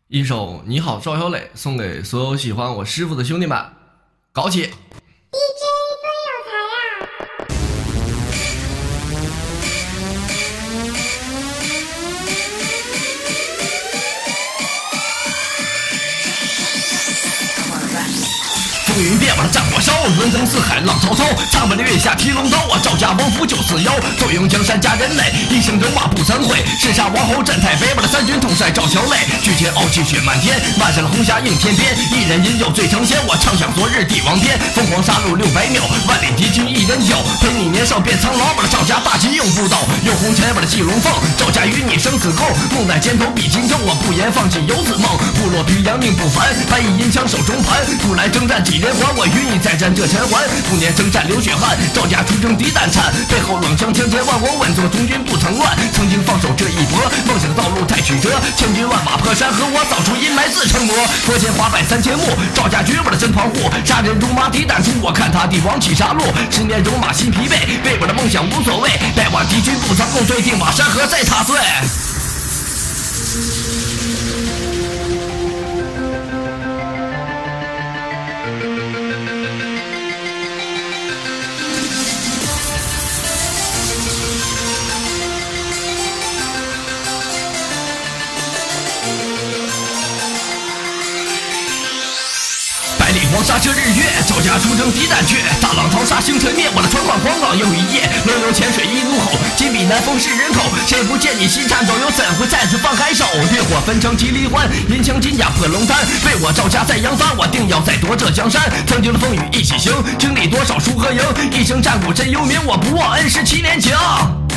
一首《你好，赵小磊》送给所有喜欢我师傅的兄弟们，搞起！ DJ 多有才啊！ 风云变，我的战火烧，轮腾四海浪滔滔，苍白的月下提龙刀，我赵家王府941，坐拥江山家人类，一生戎马不惭悔，叱咤王侯镇太北，我的三军统帅赵小磊，举剑傲气血漫天，漫上了红霞映天边，一人饮酒醉成仙，我畅想昨日帝王篇，疯狂杀戮600秒，万里敌军一人酒，陪你年少变苍老，我的赵家大旗永不倒，有红尘我的继龙凤，赵家与你生死斗，梦在肩头比荆州，我不言放弃游子梦，部落皮阳命不凡，白衣银枪手中盘，古来征战几人还，我与你再战这尘寰，5年征战流血汗，赵家出征敌胆颤，背后冷枪千千万，我稳坐中军不曾乱，曾经放手这一搏，梦想道路太曲折，千军万马破山河，我扫除阴霾自成魔，佛前花拜3000木，赵家绝我的真防护，杀人如麻敌胆出，我看他帝王起杀戮，10年戎马心疲惫，为我的梦想无所谓，带我敌军不曾共对，定马山河再踏碎。百里黄沙遮日月，赵家出征敌胆怯，大浪淘沙星辰灭，我的船换黄冈又一夜，轮流潜水一怒吼，金笔难封是人口，谁不见你心颤抖，又怎会再次放开手？烈火焚城即离欢，银枪金甲破龙丹，为我赵家再扬帆，我定要再夺这江山。曾经的风雨一起行，经历多少输和赢，一生战鼓真幽冥，我不忘恩师7年情。